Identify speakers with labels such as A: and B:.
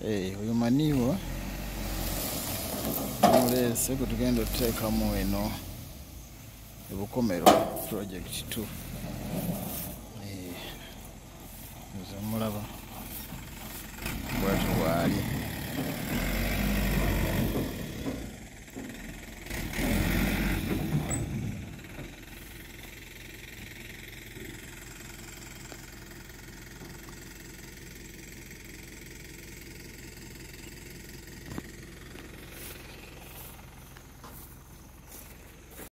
A: Oyo maniwo mulese gwe tugenda okuteekamu eno ebukomero project 2. Nze mulaba bwatyo bwali.